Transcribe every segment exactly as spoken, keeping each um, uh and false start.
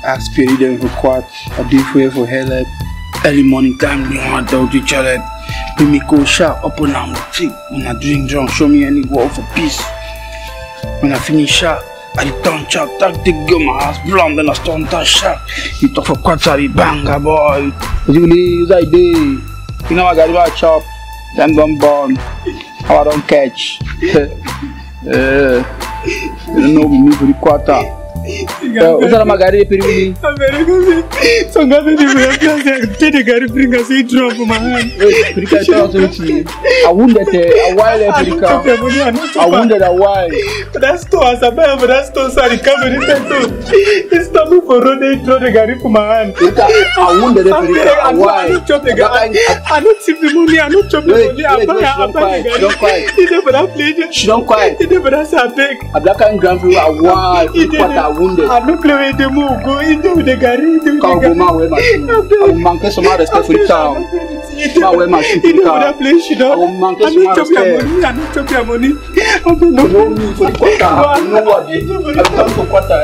I spirit them for quad. I do for you for hell. Early morning time, we want to do each other. Bring me go sharp up on them. When I drink drunk, show me any word for peace. When I finish sharp, I turn sharp, take the girl my ass blonde, then I turn that sharp. You talk for quad, sorry, banger boy. You use I day. You know I got about chop. Then don't burn. How I don't catch. Uh, you don't know me for the quarter. What's that my garri periwi? I'm very good. So I'm going to take the garri bring us a drop from my hand. Perika is I wounded a while, Perika. I wounded a while. That's two as a man, but that's two sorry, come and listen to. It's not me for running through the garri from my hand. I wounded a Perika a while. I don't chop the garri. I don't chip the money, I don't chop the money. I don't cry. She don't cry. She never played. She don't cry. She never has a big. A black and grandfather a while. Wounded. I don't play with the move. Go into the garri. Can't go my way, my shoe. I will manque some respect for the town. My way, my shoe. You know that place, you know. I will manque some respect. I don't chop your money. I don't know me for the quarter. I know what. I come for quarter.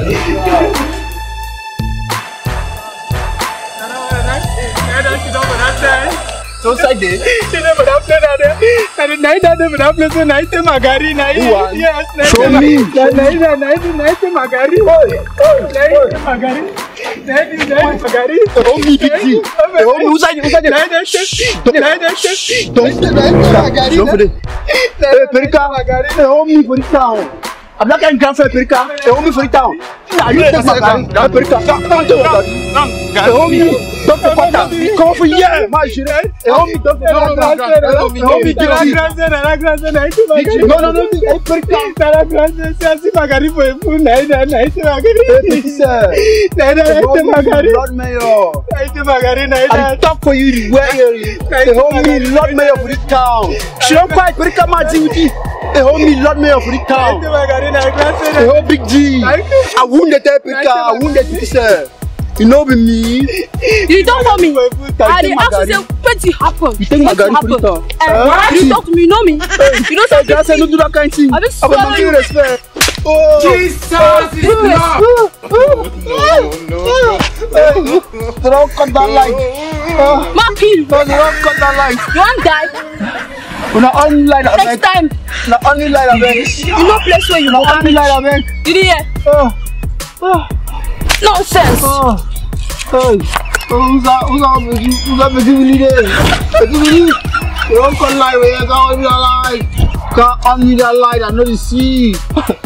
So side day. She never have played that. And the night I never have played the night in my garri. Yes, show me. The night, the night, the night in my garri. Oh, night in my garri. Night in my garri. Oh, me, petit. Oh, me, who's that? Who's that? Night, night, night, night. Don't say that. Don't put it. Hey, Perika. Oh, me for the town. I'm not going to grandfather Perika. Hey, oh, me for the town. Now you take my garri. Perika. Don't do it. Hey, oh, me. Don't for quarter. Come for here, my shit. Help me, don't for quarter. Help me, help me, give me. No, no, no. Hey, Perika. Tara grande, se assim magari foi full night, night magari. Hey, sir. Night, night magari. Lord Mayor. Night magari, night. I talk for you where you. Hey, hold me, Lord Mayor for this town. She don't quite Perika, my G. Hey, hold me, Lord Mayor for this town. Night magari, night grande. Hey, hold Big G. I wounded Perika. I wounded you, sir. You know be me. You don't know me. I did ask you say petit happen. You take my garri for it. Uh, you talk to me, you know me. You don't say that. Don't do that kind of thing. I have a no respect. Oh, Jesus is love. No, no, no. Don't cut that light. Ma kill. No, don't cut that light. You want die? We're not only light. Next time. Not only light of it. You know place where you not only light of it. Did you hear? Oh, oh. Nonsense. Oh, oh, who's that? Who's that? Who's that? Who's that? Who's that? You don't call light. We can't only light. Can't only that light. I know the sea.